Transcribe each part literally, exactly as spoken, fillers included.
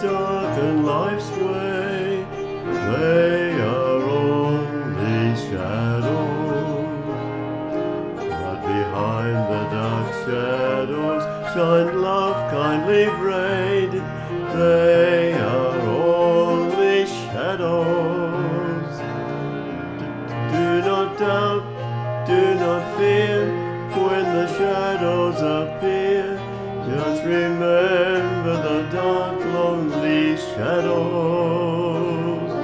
darken life's way. They are only shadows, but behind the dark shadows shine love kindly braided. They are only shadows. Do not doubt, do not fear, when the shadows appear. Just remember the dark, lonely shadows.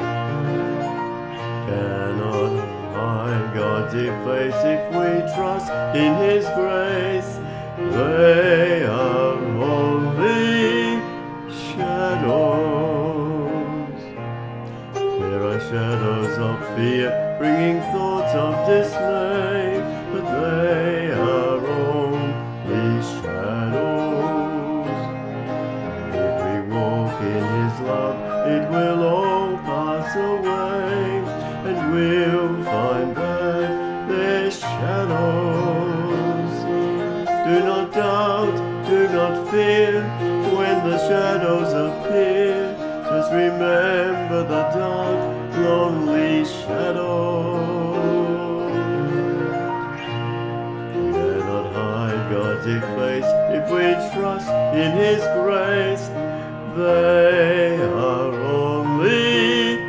Cannot hide God's face if we trust in His grace. They are only shadows. There are shadows of fear, bringing thoughts of dismay, but they are only shadows. If we walk in His love, it will all pass away, and we'll find that they're shadows. Do not doubt, do not fear, when the shadows appear. Just remember the dark, lonely shadows. Cannot hide God's face if we trust in His grace. They are only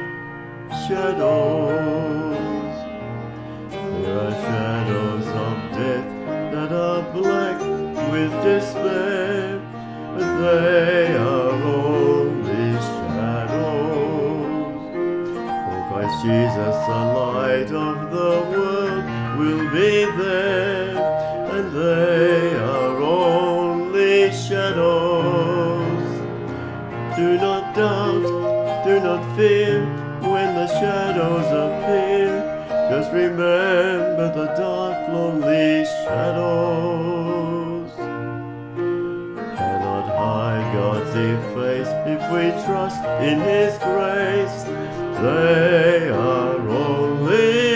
shadows. There are shadows of death that are black with despair, but they are only shadows. For Christ Jesus, the light of the world, will be there, and they are only shadows. Do not doubt, do not fear, when the shadows appear. Just remember the dark, lonely shadows. Cannot hide God's face if we trust in His grace. They are only